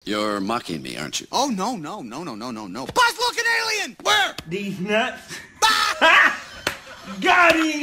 You're mocking me, aren't you? Oh, no. Buzz, look, an alien! Where? These nuts. Got him!